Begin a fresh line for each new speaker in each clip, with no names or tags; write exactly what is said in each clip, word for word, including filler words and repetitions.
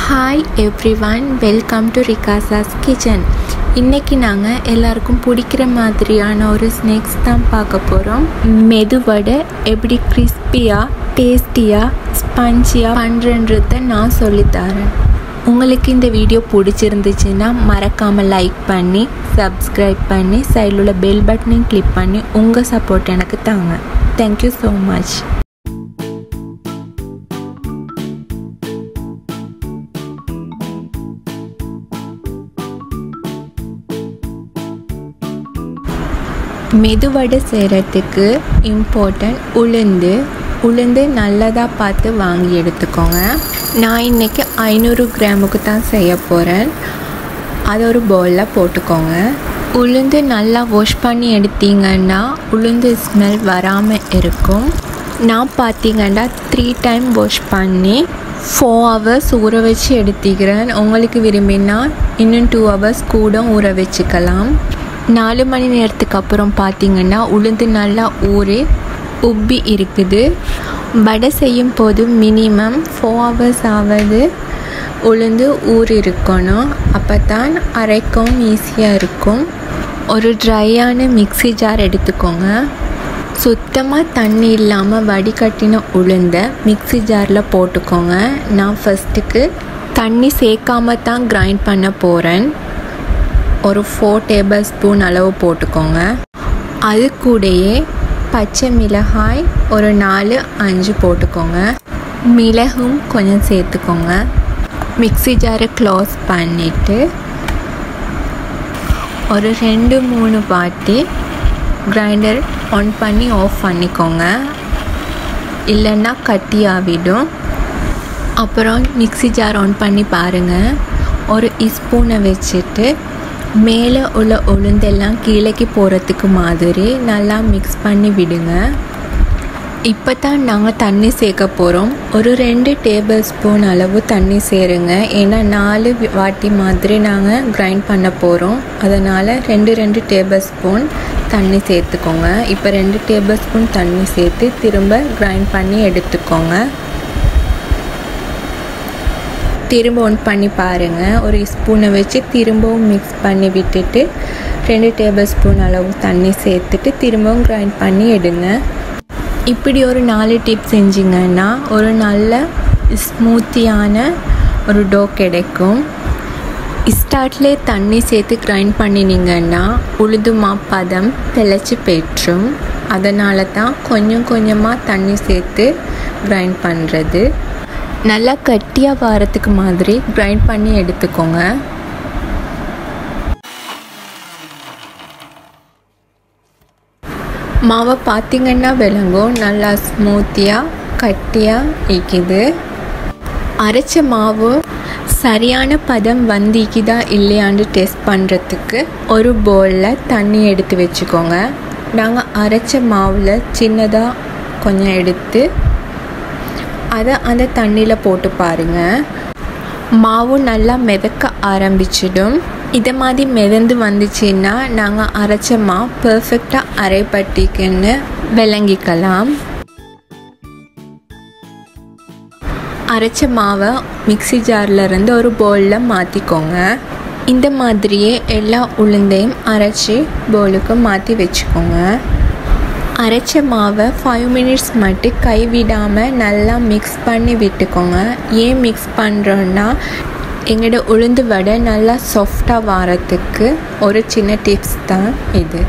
Hi everyone, welcome to Rikasha's kitchen. இன்னைக்கு நாங்க எல்லாருக்கும் பிடிக்கிற மாதிரியான ஒரு ஸ்நாக்ஸ் தான் பார்க்க போறோம். மெதுவடை எப்படி கிறிஸ்பியா, டேஸ்டியா, ஸ்பஞ்சியா பண்றன்றதை நான் சொல்லி தரேன். உங்களுக்கு இந்த வீடியோ பிடிச்சிருந்துச்சுன்னா மறக்காம லைக் பண்ணி, சப்ஸ்கிரைப் பண்ணி, சைடில் உள்ள பெல் பட்டனையும் கிளிக் பண்ணி உங்க சப்போர்ட் எனக்கு தாங்க. Thank you so much. Medu vada செய்கிறதுக்கு இம்பார்ட்டன்ட் உளுந்து உளுந்து நல்லதாக பார்த்து வாங்கி எடுத்துக்கோங்க. நான் இன்றைக்கி ஐநூறு கிராமுக்கு தான் செய்ய போகிறேன். அதை ஒரு பவுலில் போட்டுக்கோங்க. உளுந்து நல்லா வாஷ் பண்ணி எடுத்தீங்கன்னா உளுந்து ஸ்மெல் வராமல் இருக்கும். நான் பார்த்தீங்கன்னா த்ரீ டைம் வாஷ் பண்ணி ஃபோர் ஹவர்ஸ் ஊற வச்சு எடுத்துக்கிறேன். உங்களுக்கு விரும்பினா இன்னும் டூ ஹவர்ஸ் கூட ஊற வச்சுக்கலாம். நாலு மணி நேரத்துக்கு அப்புறம் பார்த்திங்கன்னா உளுந்து நல்லா ஊறி உப்பி இருக்குது. வடை செய்யும் போது மினிமம் ஃபோர் ஹவர்ஸ் ஆவது உளுந்து ஊறி இருக்கணும். அப்போ தான் அரைக்கவும் ஈஸியாக இருக்கும். ஒரு ட்ரையான மிக்ஸி ஜார் எடுத்துக்கோங்க. சுத்தமாக தண்ணி இல்லாமல் வடிகட்டின உளுந்தை மிக்ஸி ஜாரில் போட்டுக்கோங்க. நான் ஃபஸ்ட்டுக்கு தண்ணி சேர்க்காம தான் கிரைண்ட் பண்ண போகிறேன். ஒரு ஃபோர் டேபிள் ஸ்பூன் அளவு போட்டுக்கோங்க. அது கூடயே பச்சை மிளகாய் ஒரு நாலு அஞ்சு போட்டுக்கோங்க. மிளகும் கொஞ்சம் சேர்த்துக்கோங்க. மிக்ஸி ஜாரை க்ளோஸ் பண்ணிவிட்டு ஒரு ரெண்டு மூணு வாட்டி கிரைண்டர் ஆன் பண்ணி ஆஃப் பண்ணிக்கோங்க, இல்லைன்னா கட்டி ஆகிடும். அப்புறம் மிக்ஸி ஜார் ஆன் பண்ணி பாருங்கள். ஒரு ஸ்பூனை வச்சுட்டு மேலே உள்ள உளுந்தெல்லாம் கீழேக்கு போகிறதுக்கு மாதிரி நல்லா மிக்ஸ் பண்ணி விடுங்க. இப்போ தான் நாங்கள் தண்ணி சேர்க்க போகிறோம். ஒரு ரெண்டு டேபிள் ஸ்பூன் அளவு தண்ணி சேருங்க. ஏன்னா நாலு வாட்டி மாதிரி நாங்கள் கிரைண்ட் பண்ண போகிறோம். அதனால் ரெண்டு ரெண்டு டேபிள் ஸ்பூன் தண்ணி சேர்த்துக்கோங்க. இப்போ ரெண்டு டேபிள் ஸ்பூன் தண்ணி சேர்த்து திரும்ப கிரைண்ட் பண்ணி எடுத்துக்கோங்க. திரும்ப ஒன் பண்ணி பாருங்கள். ஒரு ஸ்பூனை வச்சு திரும்பவும் மிக்ஸ் பண்ணி விட்டுட்டு ரெண்டு டேபிள் ஸ்பூன் அளவு தண்ணி சேர்த்துட்டு திரும்பவும் கிரைண்ட் பண்ணி எடுங்க. இப்படி ஒரு நாலு டிப் செஞ்சிங்கன்னா ஒரு நல்ல ஸ்மூத்தியான ஒரு டோ கிடைக்கும். ஸ்டார்ட்லேயே தண்ணி சேர்த்து கிரைண்ட் பண்ணினீங்கன்னா உளுந்து மாப்பதம் தெளிச்சு பெற்றும். அதனால தான் கொஞ்சம் கொஞ்சமாக தண்ணி சேர்த்து கிரைண்ட் பண்ணுறது. நல்லா கட்டியாக வாரத்துக்கு மாதிரி கிரைண்ட் பண்ணி எடுத்துக்கோங்க. மாவை பார்த்திங்கன்னா விளங்கும், நல்லா ஸ்மூத்தியாக கட்டியாக இருக்குது. அரைச்ச மாவு சரியான பதம் வந்திக்குதா இல்லையான்னு டெஸ்ட் பண்ணுறதுக்கு ஒரு பவுலில் தண்ணி எடுத்து வச்சுக்கோங்க. நாங்கள் அரைச்ச மாவில் சின்னதாக கொஞ்சம் எடுத்து அதை அந்த தண்ணியில் போட்டு பாருங்கள். மாவு நல்லா மிதக்க ஆரம்பிச்சிடும். இதை மாதிரி மிதந்து வந்துச்சுன்னா நாங்கள் அரைச்ச மாவு பர்ஃபெக்டாக அரைப்பட்டிக்குன்னு விளங்கிக்கலாம். அரைச்ச மாவை மிக்ஸி ஜார்லேருந்து ஒரு பவுலில் மாற்றிக்கோங்க. இந்த மாதிரியே எல்லா உளுந்தையும் அரைச்சி பவுலுக்கு மாற்றி வச்சுக்கோங்க. அரைச்ச மாவை ஃபைவ் மினிட்ஸ் மட்டும் கைவிடாமல் நல்லா மிக்ஸ் பண்ணி விட்டுக்கோங்க. ஏன் மிக்ஸ் பண்ணுறோன்னா எங்களோட உளுந்து வடை நல்லா சாஃப்டாக வாரத்துக்கு ஒரு சின்ன டிப்ஸ் தான் இது.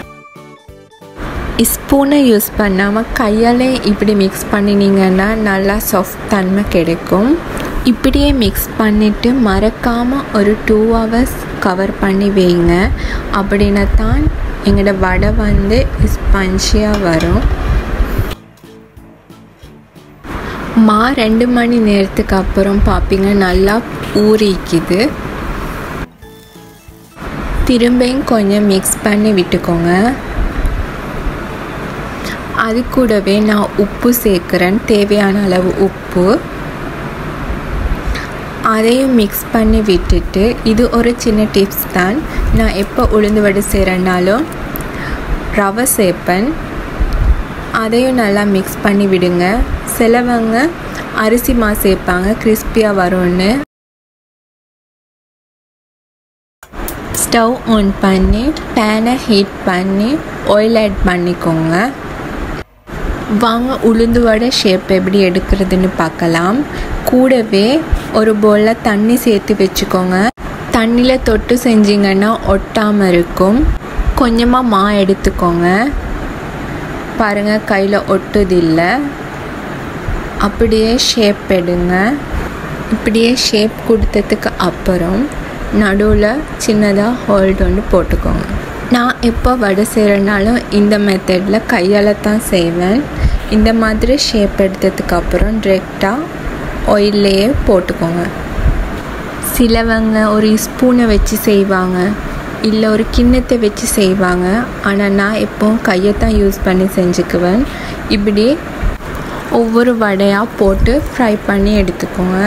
ஸ்பூனை யூஸ் பண்ணாமல் கையாலே இப்படி மிக்ஸ் பண்ணினீங்கன்னா நல்லா சாஃப்ட் தன்மை கிடைக்கும். இப்படியே மிக்ஸ் பண்ணிவிட்டு மறக்காமல் ஒரு டூ ஹவர்ஸ் கவர் பண்ணி வைங்க. அப்படின்னா தான் எங்களோட வடை வந்து ஸ்பஞ்சியாக வரும். மா ரெண்டு மணி நேரத்துக்கு அப்புறம் பார்ப்பீங்க நல்லா ஊறிக்குது. திரும்பியும் கொஞ்சம் மிக்ஸ் பண்ணி விட்டுக்கோங்க. அது கூடவே நான் உப்பு சேர்க்குறேன், தேவையான அளவு உப்பு. அதையும் மிக்ஸ் பண்ணி விட்டுட்டு, இது ஒரு சின்ன டிப்ஸ் தான், நான் எப்போ உளுந்து வடை செய்கிறேன்னாலும் ரவை சேர்ப்பேன். அதையும் நல்லா மிக்ஸ் பண்ணி விடுங்க. சிலவங்க அரிசி மா சேர்ப்பாங்க கிறிஸ்பியாக வரும்னு. ஸ்டவ் ஆன் பண்ணி பேனை ஹீட் பண்ணி ஆயில் ஆட் பண்ணிக்கோங்க. வாங்க உளுந்து வடை ஷேப் எப்படி எடுக்கிறதுன்னு பார்க்கலாம். கூடவே ஒரு பவுலில் தண்ணி சேர்த்து வச்சுக்கோங்க. தண்ணியில் தொட்டு செஞ்சிங்கன்னா ஒட்டாமல் இருக்கும். கொஞ்சமாக மா எடுத்துக்கோங்க. பாருங்கள், கையில் ஒட்டுதில்லை. அப்படியே ஷேப் எடுங்க. இப்படியே ஷேப் கொடுத்ததுக்கு அப்புறம் நடுவில் சின்னதாக ஹோல்டு ஒன்று போட்டுக்கோங்க. நான் எப்போ வடை செய்கிறனாலும் இந்த மெத்தடில் கையால் தான் செய்வேன். இந்த மாதிரி ஷேப் எடுத்ததுக்கப்புறம் டிரெக்டாக ஆயில்லையே போட்டுக்கோங்க. சிலவங்க ஒரு ஸ்பூனை வச்சு செய்வாங்க, இல்லை ஒரு கிண்ணத்தை வச்சு செய்வாங்க. ஆனால் நான் எப்போவும் கையை தான் யூஸ் பண்ணி செஞ்சுக்குவேன். இப்படி ஒவ்வொரு வடையாக போட்டு ஃப்ரை பண்ணி எடுத்துக்கோங்க.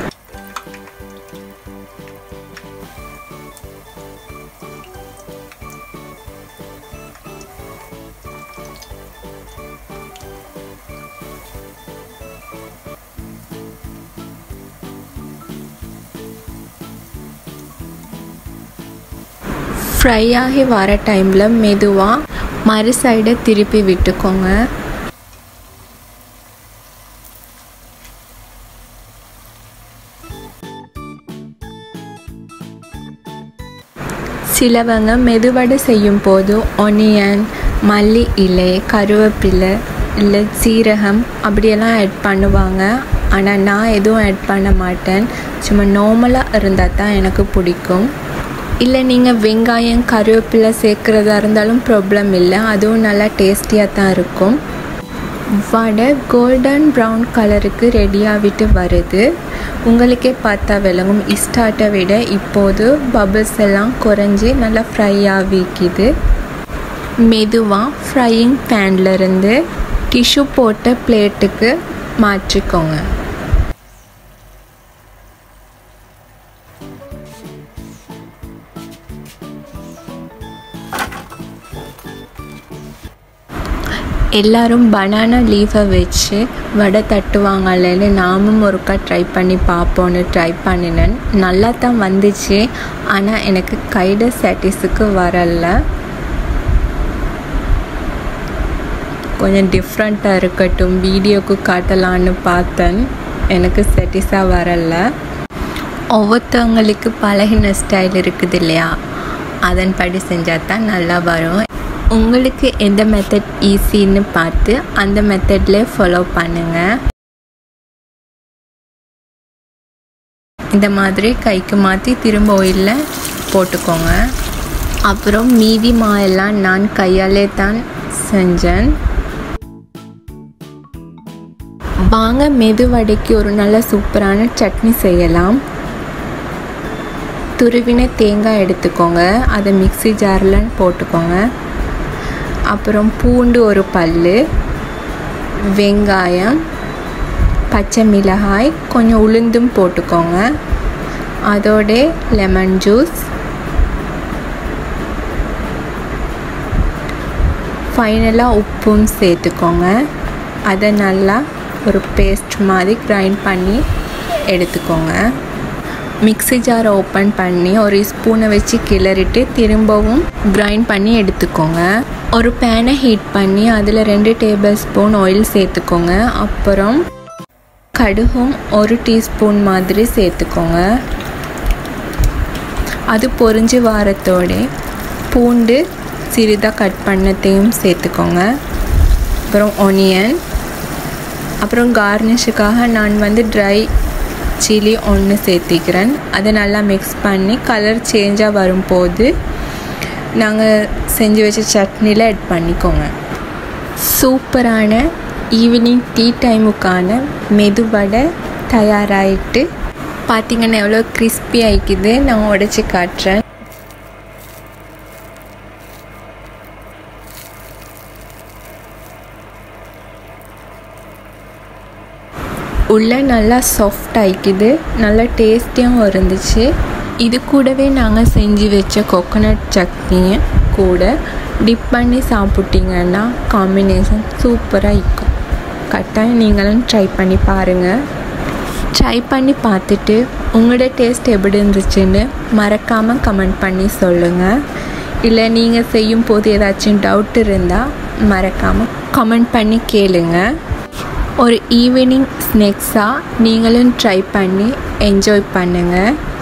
ஃப்ரை ஆகி வர டைமில் மெதுவாக மறு சைடை திருப்பி விட்டுக்கோங்க. சிலவங்க மெதுவடை செய்யும் போது ஒனியன், மல்லி இலை, கருவேப்பிலை இல்லை சீரகம் அப்படியெல்லாம் ஆட் பண்ணுவாங்க. ஆனால் நான் எதுவும் ஆட் பண்ண மாட்டேன். சும்மா நார்மலாக இருந்தால் தான் எனக்கு பிடிக்கும். இல்லை நீங்கள் வெங்காயம், கருவேப்பிலை சேர்க்குறதா இருந்தாலும் ப்ராப்ளம் இல்லை, அதுவும் நல்லா டேஸ்டியாக தான் இருக்கும். வடை கோல்டன் ப்ரௌன் கலருக்கு ரெடியாகிட்டு வருது. உங்களுக்கே பார்த்தா விளங்கும். ஸ்டார்ட்டை விட இப்போது பபிள்ஸ் எல்லாம் குறைஞ்சி நல்லா ஃப்ரை ஆகிக்குது. மெதுவாக ஃப்ரையிங் பேன்லேருந்து டிஷ்யூ போட்ட பிளேட்டுக்கு மாற்றிக்கோங்க. எல்லோரும் பனானா லீஃபை வச்சு வடை தட்டுவாங்கல்லன்னு நாமும் ஒருக்கா ட்ரை பண்ணி பார்ப்போன்னு ட்ரை பண்ணினேன். நல்லா தான் வந்துச்சு. ஆனால் எனக்கு கைட சாட்டிஸுக்கு வரலை. கொஞ்சம் டிஃப்ரெண்ட்டாக இருக்கட்டும், வீடியோக்கு காட்டலான்னு பார்த்தேன். எனக்கு சாட்டிஸாக வரலை. ஒவ்வொருத்தவங்களுக்கு பழகின ஸ்டைல் இருக்குது இல்லையா, அதன்படி செஞ்சால் தான் நல்லா வரும். உங்களுக்கு எந்த மெத்தட் ஈஸின்னு பார்த்து அந்த மெத்தட்லேயே ஃபாலோ பண்ணுங்கள். இந்த மாதிரி கைக்கு மாற்றி திரும்ப ஆயிலில் போட்டுக்கோங்க. அப்புறம் மீதி மாயெல்லாம் நான் கையாலே தான் செஞ்சேன். வாங்க மெது வடைக்கு ஒரு நல்ல சூப்பரான சட்னி செய்யலாம். துருவின தேங்காய் எடுத்துக்கோங்க, அதை மிக்ஸி ஜாரில் போட்டுக்கோங்க. அப்புறம் பூண்டு ஒரு பல், வெங்காயம், பச்சை மிளகாய், கொஞ்சம் உளுந்தும் போட்டுக்கோங்க. அதோட லெமன் ஜூஸ், ஃபைனலாக உப்பும் சேர்த்துக்கோங்க. அதை நல்லா ஒரு பேஸ்ட் மாதிரி கிரைண்ட் பண்ணி எடுத்துக்கோங்க. மிக்ஸி ஜாரை ஓப்பன் பண்ணி ஒரு ஸ்பூனை வச்சு கிளறிட்டு திரும்பவும் கிரைண்ட் பண்ணி எடுத்துக்கோங்க. ஒரு பேனை ஹீட் பண்ணி அதில் ரெண்டு டேபிள் ஸ்பூன் ஆயில் சேர்த்துக்கோங்க. அப்புறம் கடுகும் ஒரு டீஸ்பூன் மாதிரி சேர்த்துக்கோங்க. அது பொரிஞ்சு வாரத்தோட பூண்டு சிறிதாக கட் பண்ணத்தையும் சேர்த்துக்கோங்க. அப்புறம் ஒனியன், அப்புறம் கார்னிஷுக்காக நான் வந்து ட்ரை சில்லி ஒன்று சேர்த்திக்கிறேன். அதை நல்லா மிக்ஸ் பண்ணி கலர் சேஞ்சாக வரும்போது நாங்கள் செஞ்சு வச்ச சட்னியில் ஆட் பண்ணிக்கோங்க. சூப்பரான ஈவினிங் டீ டைமுக்கான மெது வடை தயாராகிட்டு பார்த்திங்கன்னா எவ்வளோ கிறிஸ்பி ஆகிக்குது. நான் உடைச்சி காட்டுறேன். உள்ளே நல்லா சாஃப்ட் ஆகிக்குது, நல்லா டேஸ்டியாகவும் இருந்துச்சு. இது கூடவே நாங்கள் செஞ்சு வச்ச கோகோனட் சட்னியை கூட டிப் பண்ணி சாப்பிட்டிங்கன்னா காம்பினேஷன் சூப்பராக இருக்கும். கட்டாயம் நீங்களும் ட்ரை பண்ணி பாருங்கள். ட்ரை பண்ணி பார்த்துட்டு உங்களோட டேஸ்ட் எப்படி இருந்துச்சுன்னு மறக்காமல் கமெண்ட் பண்ணி சொல்லுங்கள். இல்லை நீங்கள் செய்யும் போது ஏதாச்சும் டவுட் இருந்தால் மறக்காமல் கமெண்ட் பண்ணி கேளுங்க. ஒரு ஈவினிங் ஸ்நாக்ஸாக நீங்களும் ட்ரை பண்ணி என்ஜாய் பண்ணுங்கள்.